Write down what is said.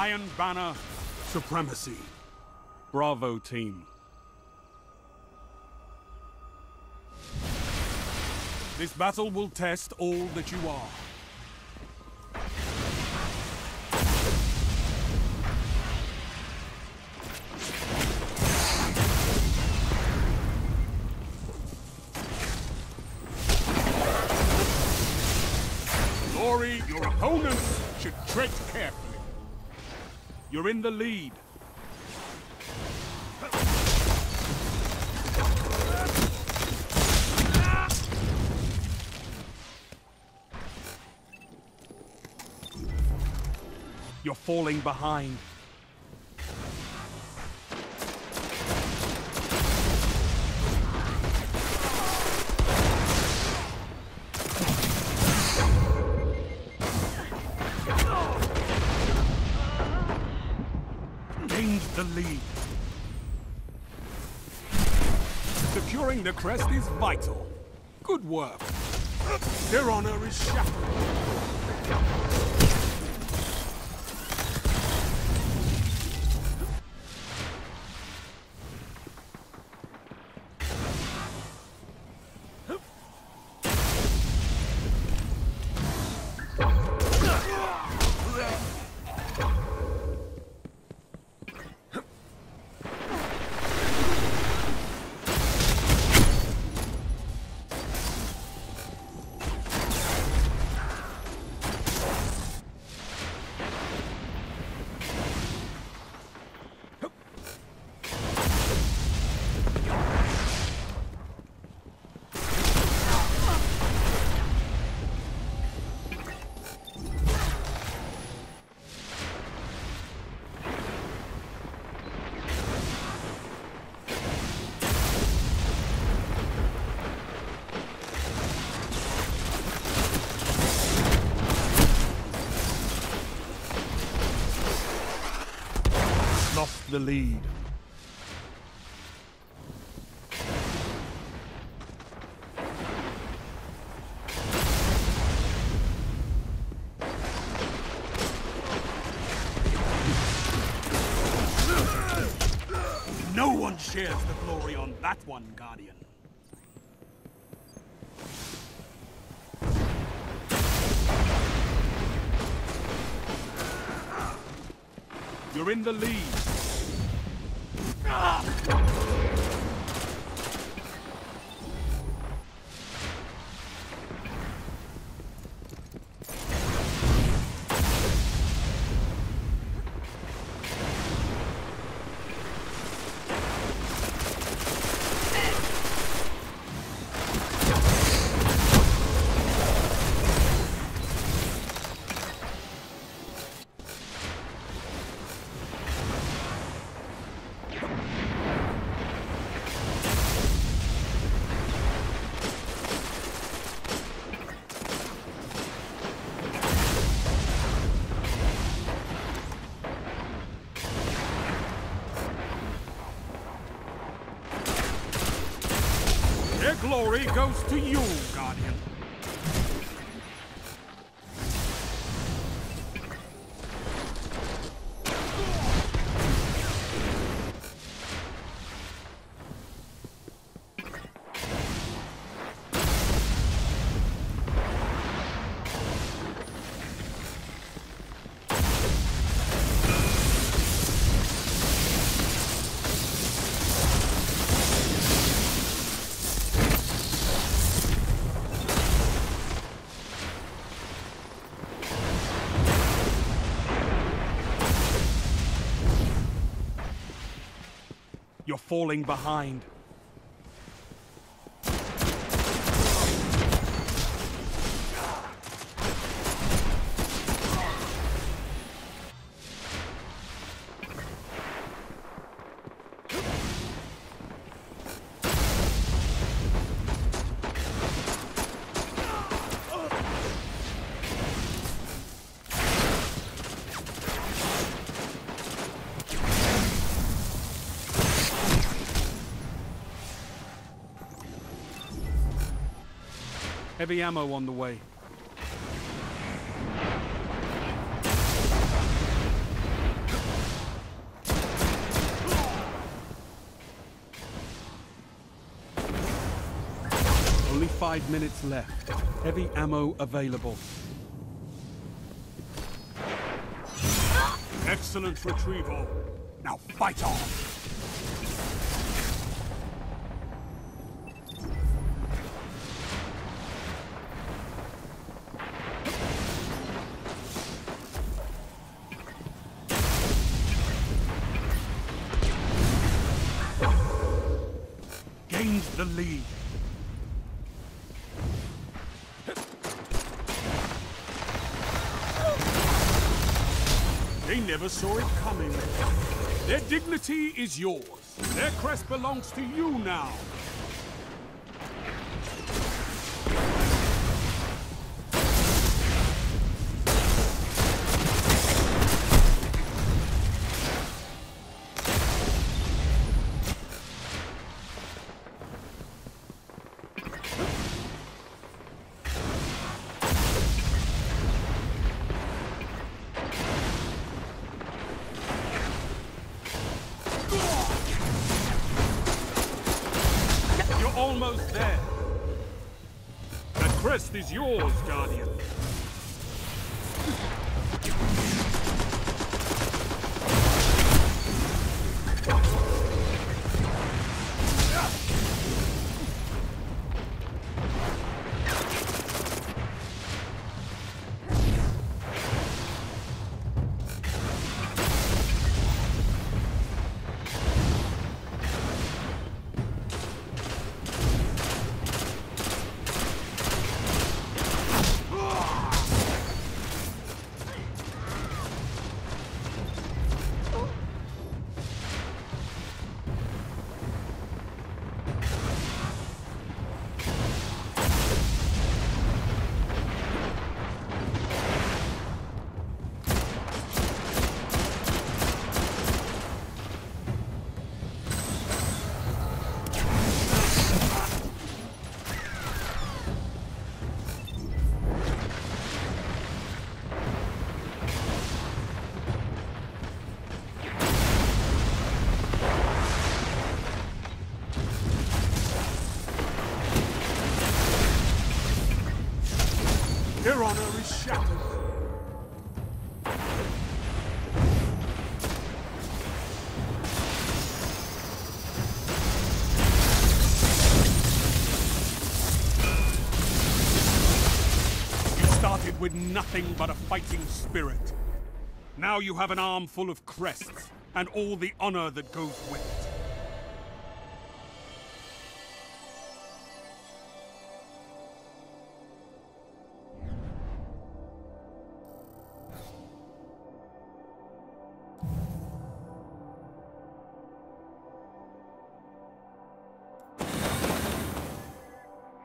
Iron Banner supremacy. Bravo, team. This battle will test all that you are. Glory, your opponents should tread carefully. You're in the lead. You're falling behind. Gained the lead. Securing the crest is vital. Good work. Their honor is shattered. Lost the lead. No one shares the glory on that one, Guardian. You're in the lead. Their glory goes to you, Guardian. You're falling behind. Heavy ammo on the way. 5 minutes left. Heavy ammo available. Excellent retrieval. Now fight on! Gained the lead. They never saw it coming. Their dignity is yours. Their crest belongs to you now. Almost there. That crest is yours, Guardian. Their honor is shattered. You started with nothing but a fighting spirit. Now you have an arm full of crests, and all the honor that goes with it.